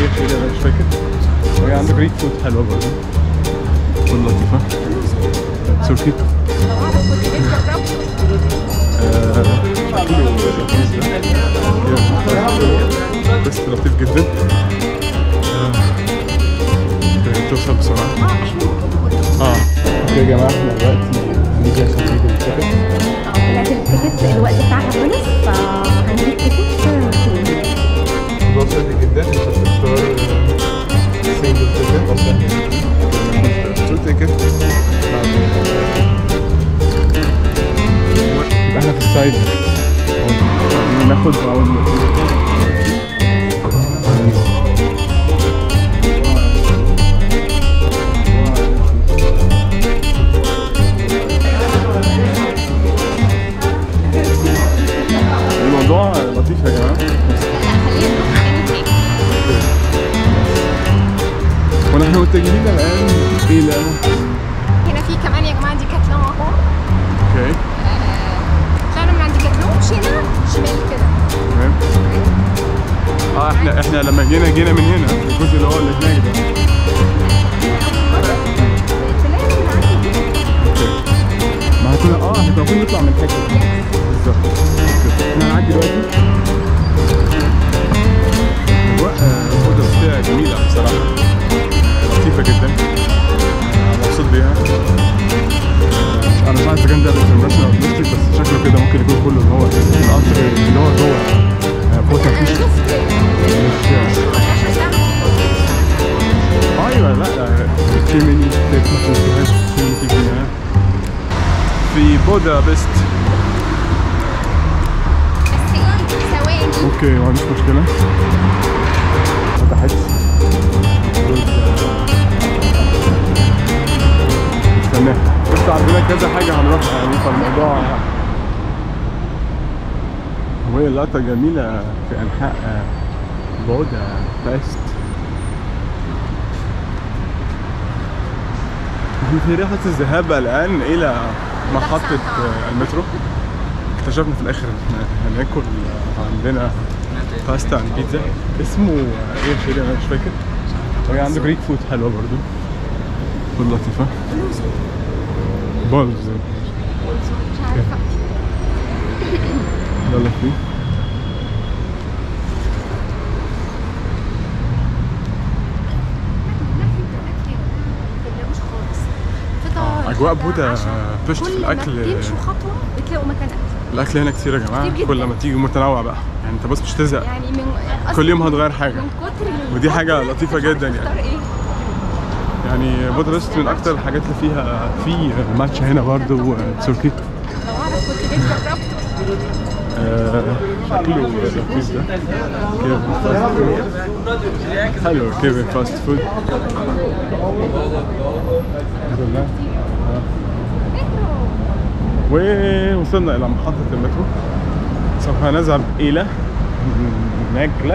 شيء انا مش فاكر. وهي عنده جريك فود حلوه برضه ولطيفه. تركي شكله لذيذ بس لطيف جدا. توصل بسرعه. اوكي يا جماعه احنا دلوقتي هنيجي عشان نجيب التيكت. طلعت التيكت الوقت بتاعها خلص فهنجيب تيكت تاني. الموضوع سهل جدا، انت بتختار سنجل تيكت او تو تيكت. يبقى احنا في السايد ناخد الموضوع لطيف يا جماعه. ونحن متجهين الان الى هنا في كمان يا جماعه ديكاتلون اهو. اوكي طلعنا من عند ديكاتلون مشينا شمال كده. تمام. احنا لما جينا من هنا الجزء اللي هو اللي هناك ده. ما كنا احنا كنا المفروض نطلع من الحته دي بالظبط. احنا هنعدي دلوقتي. الأوضة فيها جميلة بصراحة، لطيفة جدا، مبسوط بيها. أنا مش عارف إذا كان ده الانترناشونال ديستريكت بس شكله كده ممكن يكون كله اللي هو القطر اللي هو جوه بوتا فيش. أيوه لا كيميني في بودابست. اوكي ما عنديش مشكلة. فتحت استناها بس عندنا كذا حاجة هنروحها يعني فالموضوع وهي لقطة جميلة في أنحاء بودابست. نحن في رحلة الذهاب الآن إلى محطة المترو. اكتشفنا في الآخر إن احنا هناكل عندنا باستا عند بيتزا اسمه ايه الشيء ده انا مش فاكر. وهي عنده جريك فود حلوه برضه ولطيفه. بولز مش عارفه. يلا فيه. اجواء بودا بشت في الاكل. تمشوا خطوه بتلاقوا مكان اكل. الاكل هنا كتير يا جماعه، كل ما تيجي متنوع بقى يعني انت بص مش تزهق يعني كل يوم هتغير حاجه من كتر ودي حاجه لطيفه جدا يعني بودابست من اكتر الحاجات اللي فيها في ماتش هنا برضه تركي. لو اعرف كنت جيت جربته. شكله لطيف ده. حلو كيفن فاست فود. الحمد لله. ووصلنا إلى محطة المترو. سوف نذهب إلى ماجلت.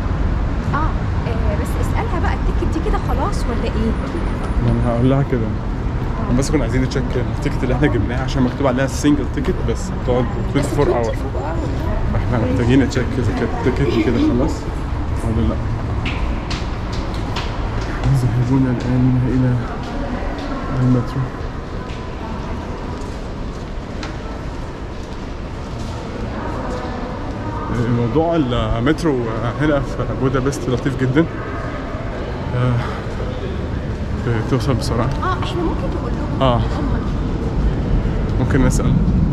بس اسألها بقى التيكت دي كده خلاص ولا إيه؟ أنا هقول لها كده. بس كنا عايزين نتشيك التيكت اللي احنا جبناها عشان مكتوب عليها سنجل تيكت بس بتقعد 24 اور. فاحنا محتاجين نتشيك إذا كانت التيكت كده خلاص ولا لا. ذاهبون الآن إلى المترو. موضوع المترو هنا في بودابست لطيف جدا. توصل بسرعة. احنا ممكن نقول لهم. ممكن نسأل.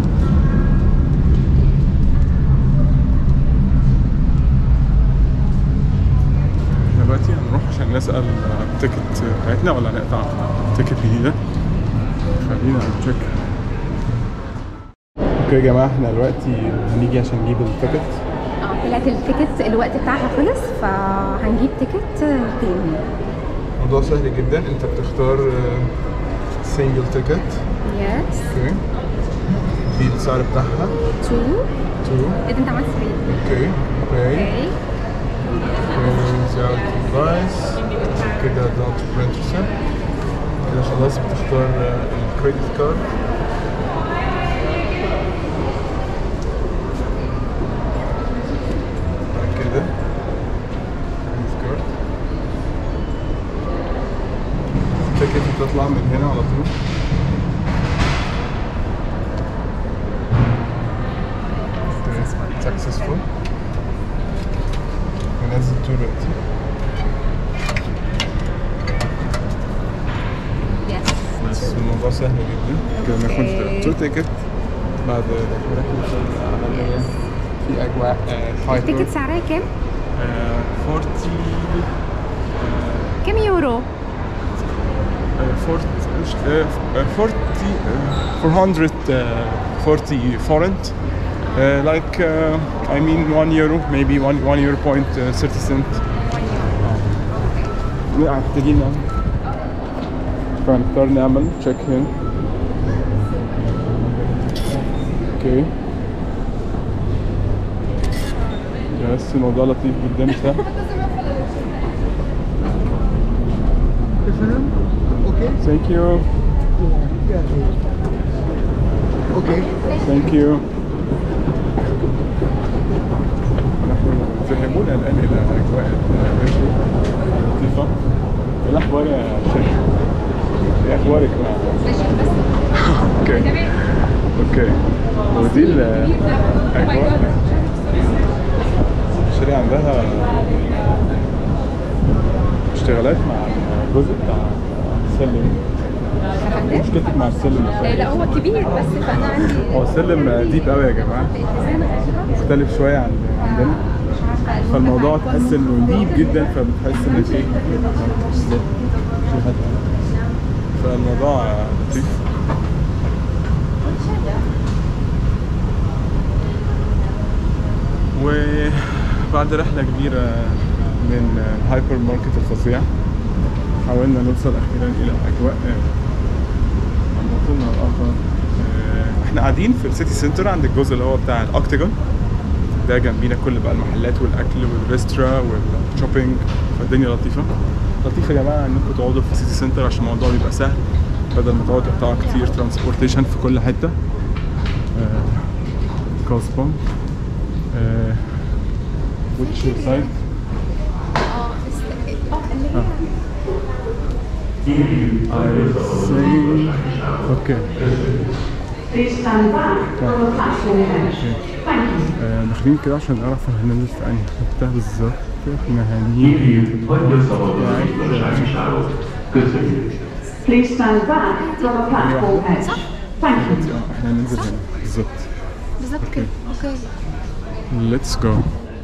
احنا دلوقتي هنروح عشان نسأل التيكت بتاعتنا ولا هنقطع تيكت جديدة. خلينا نتشيك. اوكي يا جماعة احنا دلوقتي هنيجي عشان نجيب التيكت. طلعت التيكت الوقت بتاعها خلص فهنجيب تيكت تاني. الموضوع سهل جدا، انت بتختار سنجل تيكت. يس. اوكي. دي السعر بتاعها 2. ايه ده انت عملت 3. اوكي. باي. زود البرايس كده دوت 20%. كده خلاص بتختار الكريدت كارد. بعد كده كريدت كارد. نطلع من هنا على طول. سكسسفول. هننزل دلوقتي. بس الموضوع سهل جدا. كده ناخد تو تيكت بعد نركب في اجواء هايبر. التيكت سعرها كام؟ 40 كام يورو؟ 440 forint. Like I mean 1 euro, maybe 1 euro point 30 cent. محتاجين فنختار نعمل تشيك هنا. اوكي بس الموضوع لطيف جدا سهل. Okay. Thank you. Okay. Thank you. نحن ذاهبون الآن إلى أجواء المترو اللطيفة. إيه الأخبار يا شيخ؟ إيه أخبارك بقى؟ أوكي. أوكي. ودي الأجواء. الشركة عندها اشتغالات مع الجزء بتاع السلم. مشكلتك مع السلم؟ لا هو كبير بس فانا عندي هو السلم ديب قوي يا جماعه، مختلف شويه عن عندنا، فالموضوع تحس انه ديب جدا، فبتحس ان في فالموضوع لطيف. وبعد رحله كبيره من الهايبر ماركت الفظيع حاولنا نوصل اخيرا الى اجواء موطننا الاخر. احنا قاعدين في السيتي سنتر عند الجزء اللي هو بتاع الاوكتاجون ده، جنبينا كل بقى المحلات والاكل والريستورا والشوبينج، فالدنيا لطيفه. لطيفه يا جماعه انكم تقعدوا في السيتي سنتر عشان الموضوع بيبقى سهل، بدل ما تقعدوا تقطعوا كتير ترانسبورتيشن في كل حته. كوسبون which side؟ I think okay. Please stand back from the platform edge. Thank you. داخلين كده عشان نعرف هننزل في أنهي حتة بالظبط. احنا هنيجي Please stand back from the platform edge. Thank you. احنا هننزل هنا بالظبط. بالظبط كده. اوكي. Let's go.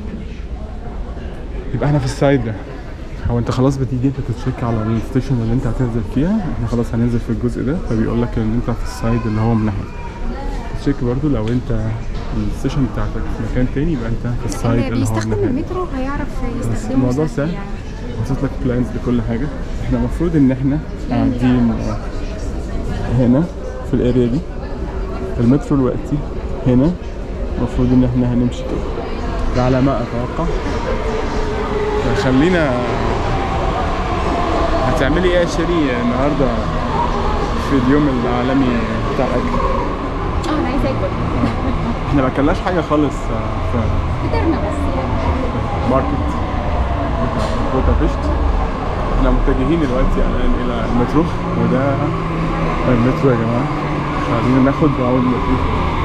يبقى احنا في السايد ده. هو انت خلاص بتيجي انت تتشيك على الستيشن اللي انت هتنزل فيها، احنا خلاص هننزل في الجزء ده، فبيقول لك ان انت في السايد اللي هو من ناحيه. تشيك برضو لو انت الستيشن بتاعتك في مكان تاني يبقى انت في السايد اللي هو من بيستخدم ناحيه. المترو هيعرف يستخدمه. الموضوع سهل، حاطط لك بلانز لكل حاجه. احنا المفروض ان احنا قاعدين هنا في الاريا دي، المترو دلوقتي هنا، المفروض ان احنا هنمشي كده، ده على ما اتوقع. خلينا هتعملي ايه يا شيري النهارده في اليوم العالمي بتاع الاكل؟ انا عايزه اكل. احنا ما اكلناش حاجه خالص في فطرنا بس ماركت بودابشت. احنا متجهين دلوقتي الان الى المترو، وده المترو يا جماعه. خلينا ناخد راوند لطيف.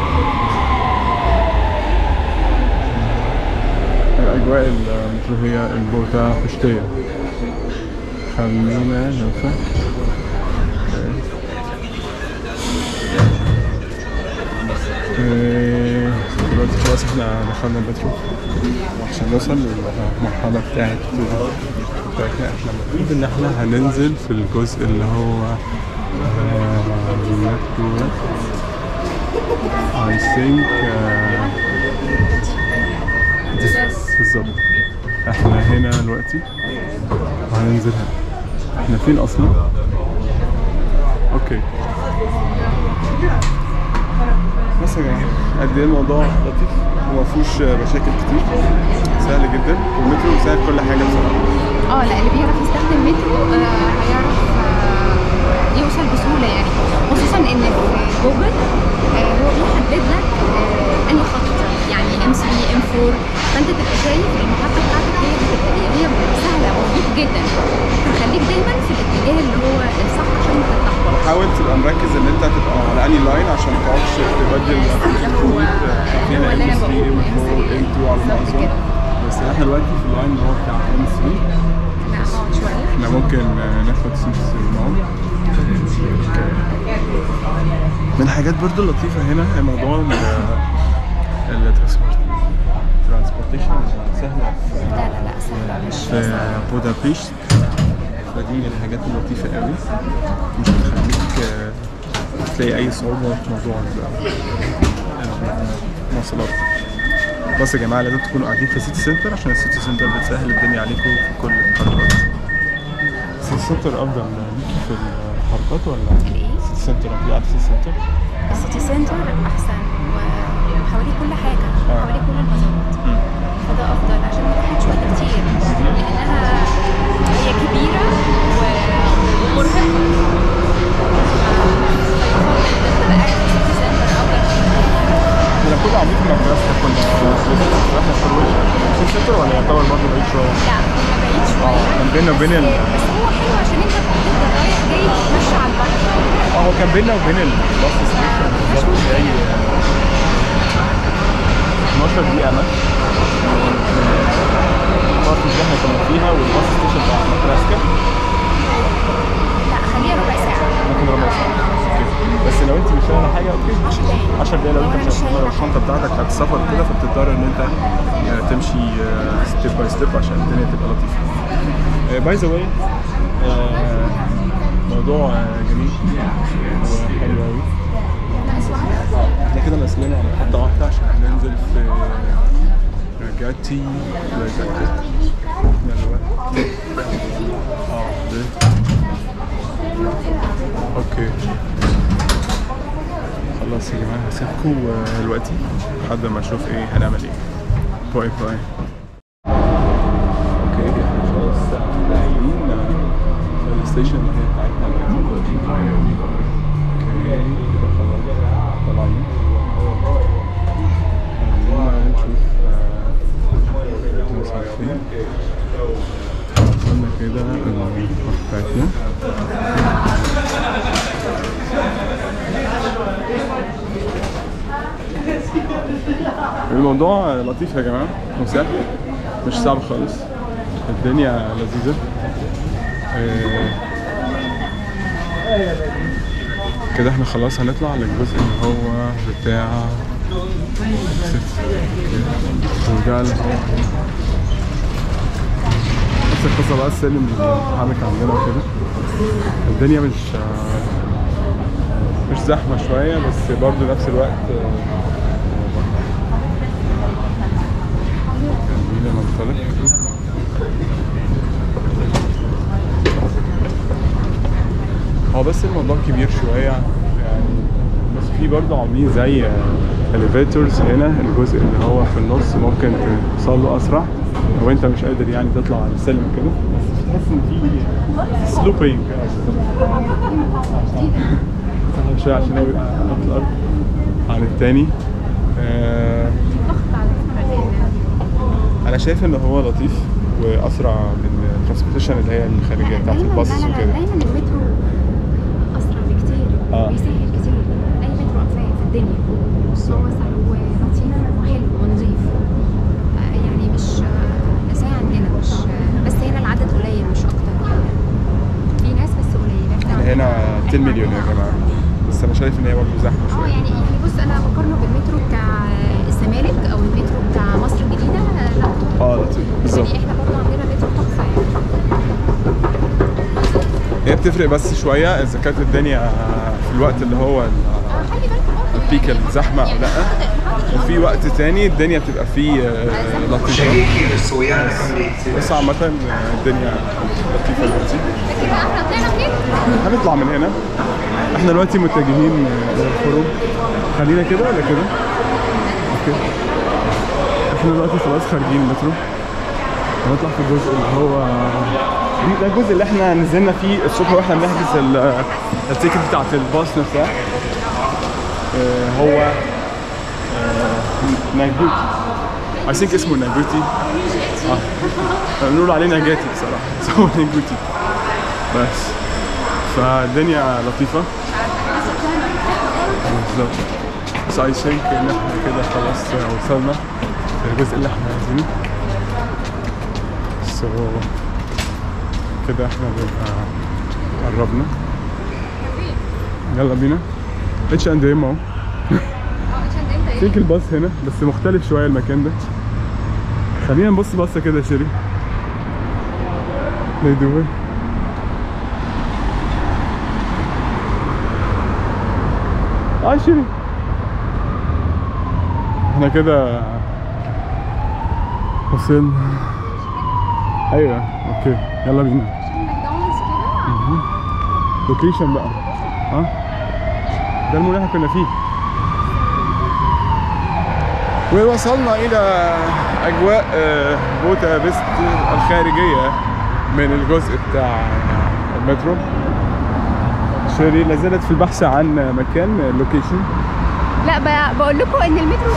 اجواء المترو هي البودابشتيه. خلينا نوصل. دلوقتي خلاص احنا دخلنا المترو عشان نوصل للمرحلة بتاعتنا. احنا المفروض ان احنا هننزل في الجزء اللي هو I think بالظبط. احنا هنا دلوقتي وهننزل هنا. احنا فين اصلا؟ اوكي بس يا جماعه قد ايه الموضوع لطيف ومفيهوش مشاكل كتير، سهل جدا، والمترو سهل كل حاجه بصراحه. لا اللي بيعرف يستخدم مترو هيعرف يوصل بسهوله يعني، خصوصا ان في جوجل هو بيحدد لك انهي خط، يعني M3 M4، فانت تبقى شايف المحطه بتاعتك هي بتبقى ايه، هي سهله ومريح جدا، فخليك دايما في الاتجاه اللي هو الصح عشان اللاين اللي هو بتاع M3. لا هقعد شويه. احنا ممكن ناخد سيتس معاهم. من الحاجات برضو اللطيفة هنا موضوع الترانسبورتيشن سهلة لا سهله مش في بودابست. فدي من الحاجات اللطيفة قوي، مش بتخليك تلاقي أي صعوبة في موضوع المواصلات. بس يا جماعة لازم تكونوا قاعدين في السيتي سنتر عشان السيتي سنتر بتسهل الدنيا عليكم في كل الحركات. السيتي سنتر أفضل ليكي في الحركات ولا؟ الايه؟ السيتي سنتر أنت قاعدة في السيتي سنتر؟ السيتي سنتر احسن وحواليه كل حاجه، حواليه كل البازارات. فده افضل عشان ما تاخدش وقت كتير، لانها هي كبيره ومرهقه. احنا كنا قاعدين في المدرسة كنا احنا في السيتي سنتر ولا يعتبر برضه بعيد شوية؟ لا كنا بعيد شويه. كان بيننا وبين بس هو حلو عشان انت بتبقى رايح جاي تتمشى على البحر. هو كان بيننا وبين الباص ستيشن بالظبط زي 12 دقيقة مشي. الباص اللي احنا كنا فيها والباص ستيشن بتاع نبراسكا. لا خليها ربع ساعه. ممكن ربع ساعة. بس لو انت مش شايله حاجه اوكي 10 دقايق. 10 دقايق لو انت مش شايله الشنطه بتاعتك بتاعت السفر كده، فبتضطر ان انت تمشي ستيب باي ستيب عشان الدنيا تبقى لطيفه. باي ذا واي موضوع جميل وحلو قوي. احنا كده ناقصنا على محطه واحده عشان هننزل في راجاتي اوكي خلاص يا جماعه هسيبكم دلوقتي لحد ما اشوف ايه هنعمل ايه. باي باي. اوكي احنا خلاص رايحين الستيشن اللي هي بتاعتنا دلوقتي. اوكي كده خلاص طالعين. خلينا نشوف نوصل فين. وصلنا كده المحطة بتاعتنا. الموضوع لطيف يا جماعة وسهل، مش صعب خالص، الدنيا لذيذة. كده احنا خلاص هنطلع للجزء اللي هو بتاع وده اللي هو نفس القصة بقى، السلم اللي بيتحرك عندنا وكده. الدنيا مش زحمة شوية بس برضه نفس الوقت خلينا ننطلق. هو بس الموضوع كبير شوية يعني، بس في برضه عاملين زي elevators هنا، الجزء اللي هو في النص ممكن توصل له أسرع لو أنت مش قادر يعني تطلع على السلم كده، بس تحس إن في سلوبينج شوية عشان هو يبقى أكتر عن التاني. أنا شايف إن هو لطيف وأسرع من الترانسبورتيشن اللي هي الخارجية بتاعت الباص وكده. دايما المترو أسرع بكتير ويسهل كتير أي مترو في الدنيا. هو سهل ولطيف وحلو ونظيف، يعني مش زي عندنا، مش بس هنا العدد قليل مش أكتر، في ناس بس قليلة. هنا 10 مليون يا جماعة، بس أنا شايف إن هي برضه زحمة شوية. يعني بص أنا بقارنه بالمترو بتاع الزمالك أو المترو بتاع مصر الجديدة. لا لطيف بالظبط. يعني احنا برضه عندنا مترو تحفة يعني. هي بتفرق بس شوية إذا كانت الدنيا في الوقت اللي هو البيك الزحمة أو لأ، وفي وقت تاني الدنيا بتبقى فيه لطيفة. بس عامة الدنيا لطيفة دلوقتي. احنا طلعنا منين؟ هنطلع من هنا. احنا دلوقتي متجهين للخروج. خلينا كده ولا كده؟ اوكي. احنا دلوقتي خلاص خارجين المترو. هنطلع في الجزء اللي هو ده الجزء اللي احنا نزلنا فيه الصبح واحنا بنحجز التيكت بتاعت الباص نفسها. هو ناجوتي. I think اسمه ناجوتي. بنقول عليه ناجاتي بصراحة، بس هو ناجوتي. بس فالدنيا لطيفة. بالظبط. بس I think ان احنا كده خلاص وصلنا للجزء اللي احنا عايزينه. كده احنا بنبقى قربنا. يلا بينا. اتش اند ام اهو. فيك الباص هنا بس مختلف شويه المكان ده. خلينا نبص بصه كده يا شيري. ليدوه شيري. احنا كده وصلنا. ايوه اوكي يلا بينا. ماكدونالدز كده. لوكيشن بقى. ده المول اللي احنا كنا فيه. ووصلنا الى اجواء بودابست الخارجيه من الجزء بتاع المترو. شيري لازالت في البحث عن مكان لوكيشن. لا بقول لكم ان المترو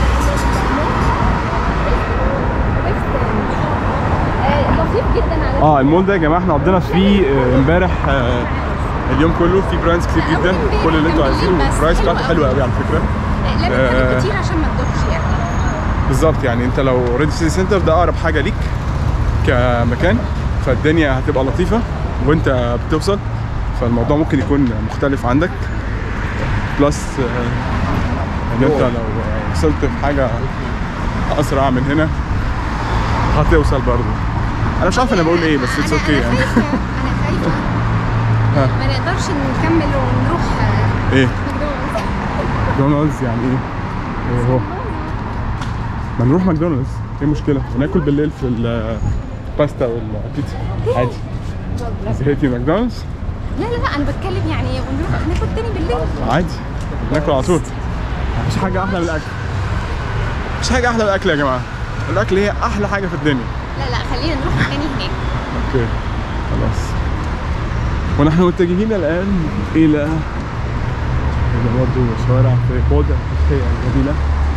لطيف جدا على المول ده يا جماعه احنا قضينا فيه امبارح اليوم كله. في براندز كتير جدا كل اللي انتوا عايزينه. البرايس بتاعته حلوه قوي على فكره. لا بتحتاج كتير عشان ما تدوخش يعني. بالظبط يعني انت لو ريدي سيتي سنتر ده اقرب حاجه ليك كمكان فالدنيا هتبقى لطيفه وانت بتوصل فالموضوع ممكن يكون مختلف عندك. بلس ان انت لو وصلت في حاجه اسرع من هنا هتوصل برضه. انا مش عارف انا بقول ايه بس اتس اوكي يعني. انا خايفه ما نقدرش نكمل ونروح ايه ماكدونالدز. ماكدونالدز يعني ايه هو ما نروح ماكدونالدز ايه المشكله وناكل بالليل في الباستا والبيتزا عادي. زهقتي ماكدونالدز؟ لا انا بتكلم يعني ونروح ناكل تاني بالليل عادي ناكل على طول. مفيش حاجه احلى من الاكل. مفيش حاجه احلى من الاكل يا جماعه. الاكل هي احلى حاجه في الدنيا. لا خلينا نروح تاني هناك. اوكي خلاص. ونحن متجهين الان الى برضه شوارع في بودا جميله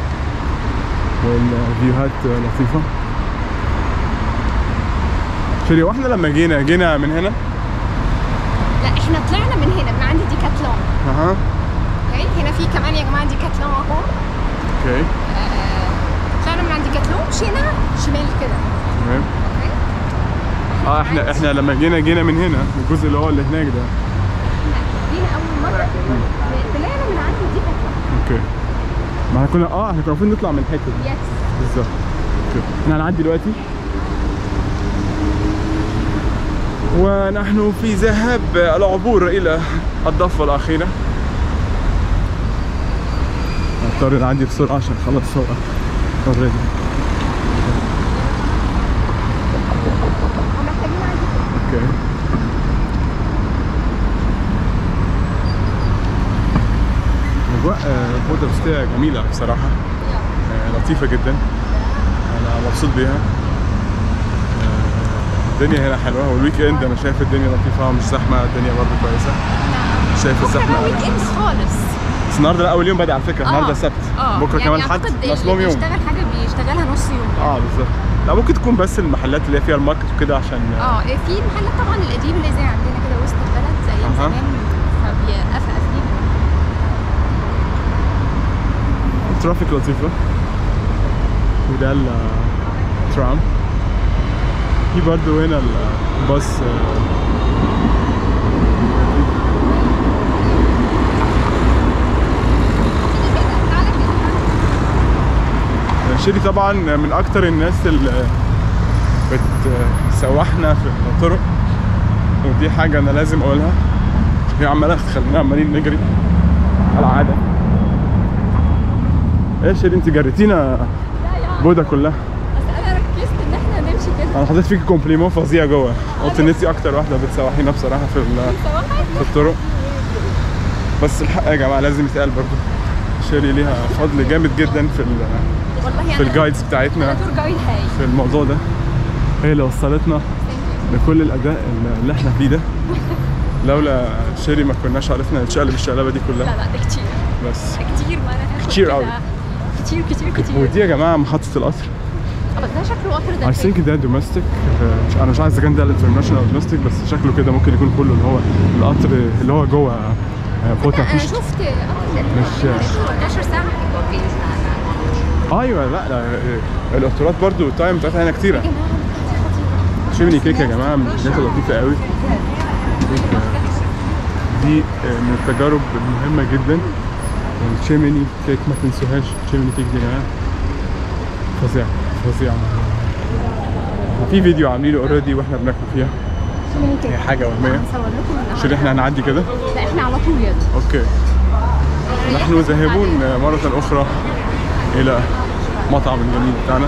والفيوهات لطيفه. شيري واحنا لما جينا من هنا. لا احنا طلعنا من هنا من عند ديكاتلون. اوكي هنا في كمان يا جماعه ديكاتلون اهو. اوكي طلعنا من عند ديكاتلون مشينا شمال كده. تمام. احنا لما جينا من هنا الجزء اللي هو اللي هناك ده. جينا اول مره طلعنا من عند ديكاتلون. اوكي ما احنا كنا المفروض نطلع من الحته دي. يس بالظبط. اوكي احنا هنعدي دلوقتي ونحن في ذهاب العبور الى الضفه الاخيره. نضطر نعدي بسرعه عشان نخلص سرعه اوريدي. اوكي اجواء بودابست جميله بصراحه. لطيفه جدا. انا مبسوط بيها. الدنيا هنا حلوه والويك اند انا شايف الدنيا لطيفه ومش زحمه. الدنيا برضه كويسه. شايف الزحمه ويك اند خالص. بس النهارده ده اول يوم بدأ على فكره. النهارده السبت. بكره يعني كمان حد نصلهم يوم. بيشتغل حاجه بيشتغلها نص يوم. بالظبط. لا ممكن تكون بس المحلات اللي هي فيها الماركت وكده عشان في المحلات طبعا القديم اللي زي عندنا كده وسط البلد زي زمان فبيقفل. الترافيك لطيفه وده الترام. في برضه هنا الباص شيري طبعا من اكتر الناس اللي بتسوحنا في الطرق ودي حاجه انا لازم اقولها. هي عماله تخلينا عمالين نجري على العاده. ايه شيري انت جريتينا بودا كلها. بس انا ركزت ان احنا نمشي كده. انا حطيت فيكي كومبليمون فظيع جوه. قلت ان انت اكتر واحده بتسوحينا بصراحه في الطرق. بس الحق يا جماعه لازم يتقال برضه شيري ليها فضل جامد جدا في الجايدز بتاعتنا في الموضوع ده. هي اللي وصلتنا لكل الاداء اللي احنا فيه ده. لولا شيري ما كناش عرفنا نتشقلب الشقلبه دي كلها. لا ده كتير. بس كتير ما انا كتير قوي. كتير ودي يا جماعه محطه القطر. بس ده شكله قطر ده. I think ده دومستيك. انا مش عارف اذا كان ده الانترناشونال او دومستيك بس شكله كده ممكن يكون كله اللي هو القطر اللي هو جوه بودابست. انا شفت مش 14 ساعه. ايوه لا القطارات برضو التايم بتاعتها هنا كتيره. الشيميني كيك يا جماعه من الحاجات اللطيفه قوي دي، من التجارب المهمه جدا. الشيميني كيك ما تنسوهاش، الشيميني كيك دي يا جماعه فظيعه فظيعه. في فيديو عاملينه اوريدي واحنا بناكل فيها، هي حاجه وهميه. عشان احنا هنعدي كده؟ لا احنا على طول يلا. اوكي. نحن ذاهبون مرة أخرى إلى مطعم الجميل بتاعنا.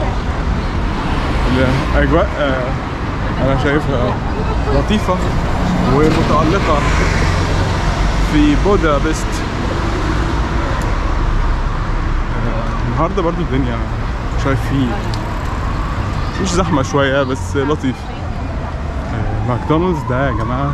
الأجواء أنا شايفها لطيفة ومتألقة في بودابست. النهاردة برضو الدنيا شايف فيه مش زحمة شوية بس لطيف. ماكدونالدز ده يا جماعة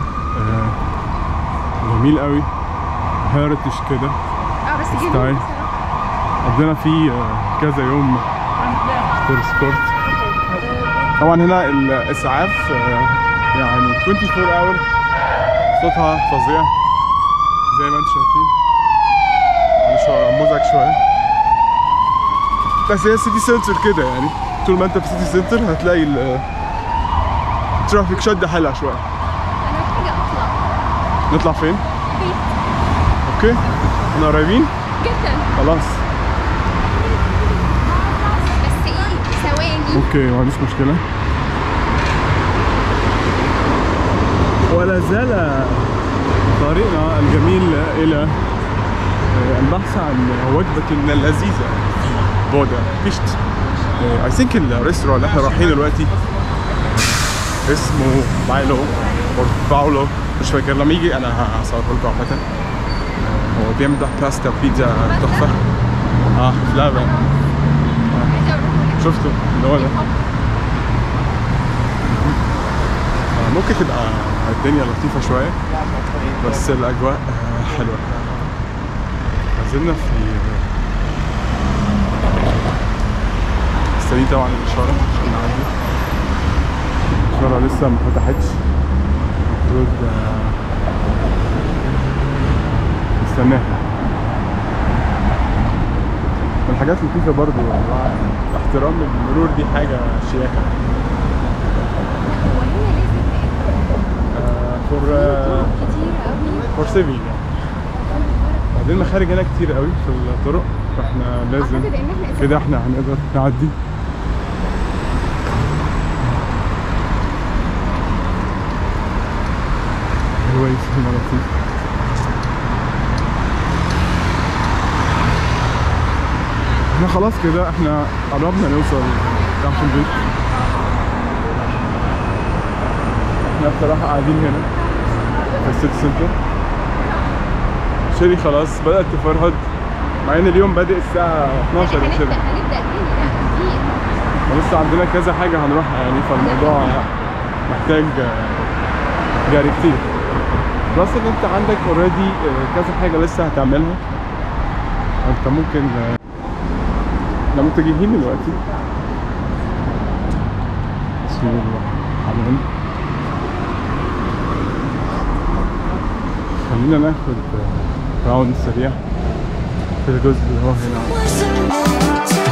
جميل قوي، هيرتش كده بس ستايل. قضينا فيه كذا يوم في سبورت. طبعا هنا الاسعاف يعني 24 اور صوتها فظيع زي ما انتم شايفين، مش مزعج شويه بس هي سيتي سنتر كده، يعني طول ما انت في سيتي سنتر هتلاقي الترافيك شد حيلها شويه. انا محتاجه اطلع. نطلع فين؟ بيت. اوكي احنا قريبين جدا. خلاص. بس ايه ثواني. اوكي ما عنديش مشكله. ولا زال طريقنا الجميل الى البحث عن وجبه لذيذه في بودابست. اي ثينك الريستوران اللي احنا رايحين دلوقتي اسمه باولو مش فاكر، لما يجي انا هصوره لكم عامه. هو بيعمل باستا وبيتزا تحفه. في لعبه شفته اللي هو ده. ممكن تبقى الدنيا لطيفه شويه بس الاجواء حلوه. نزلنا في مستنيين طبعا الاشاره عشان نعدي. الاشاره لسه ما فتحتش، المفروض نستناها. من الحاجات اللطيفه برضو احترام المرور، دي حاجه شياكه. هو هنا لازم فور سيفنج. بعدين المخارج هنا كتير قوي في الطرق، فاحنا لازم كده احنا هنقدر نعدي. كويس هنا لطيف. احنا خلاص كده احنا قربنا نوصل تحت البيت. احنا بصراحة قاعدين هنا في السيتي سنتر. شيري خلاص بدأت تفرهد مع ان اليوم بادئ الساعة 12 يا شيري. هنبدأ تاني لا كتير. ولسه عندنا كذا حاجة هنروحها يعني، فالموضوع محتاج جري كتير. بلس ان انت عندك اوريدي كذا حاجة لسه هتعملها. انت ممكن احنا متجهين دلوقتي. بسم الله الرحمن. خلينا ناخد راوند سريع في الجزء اللي هو هنا.